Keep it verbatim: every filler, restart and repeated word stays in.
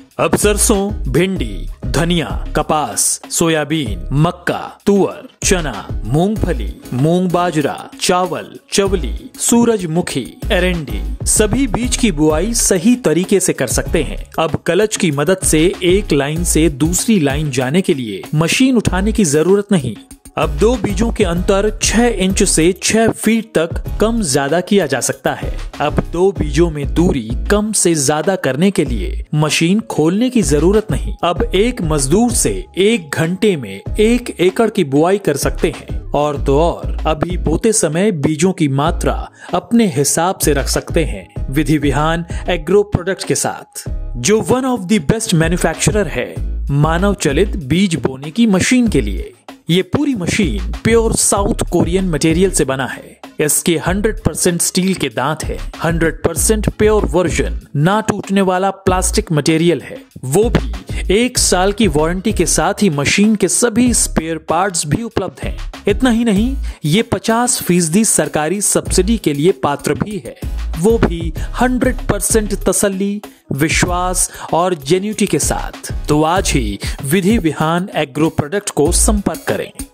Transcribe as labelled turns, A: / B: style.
A: अब सरसों, भिंडी, धनिया, कपास, सोयाबीन, मक्का, तुअर, चना, मूंगफली, मूंग बाजरा, चावल, चवली, सूरजमुखी, एरंडी सभी बीज की बुआई सही तरीके से कर सकते हैं। अब कलच की मदद से एक लाइन से दूसरी लाइन जाने के लिए मशीन उठाने की जरूरत नहीं। अब दो बीजों के अंतर छह इंच से छह फीट तक कम ज्यादा किया जा सकता है। अब दो बीजों में दूरी कम से ज्यादा करने के लिए मशीन खोलने की जरूरत नहीं। अब एक मजदूर से एक घंटे में एक एकड़ की बुआई कर सकते हैं। और तो और अभी बोते समय बीजों की मात्रा अपने हिसाब से रख सकते हैं विधि विहान एग्रो प्रोडक्ट के साथ, जो one of the best manufacturer है मानव चलित बीज बोने की मशीन के लिए। ये पूरी machine pure South Korean material से बना है। इसके हंड्रेड परसेंट स्टील के दांत है, हंड्रेड परसेंट प्योर वर्जन ना टूटने वाला प्लास्टिक मटेरियल है, वो भी एक साल की वारंटी के साथ ही मशीन के सभी स्पेयर पार्ट्स भी उपलब्ध हैं। इतना ही नहीं, ये पचास फीसदी सरकारी सब्सिडी के लिए पात्र भी है, वो भी हंड्रेड परसेंट तसल्ली, विश्वास और जेन्युइनिटी के साथ। तो आज ही विधि विहान एग्रो प्रोडक्ट को संपर्क करें।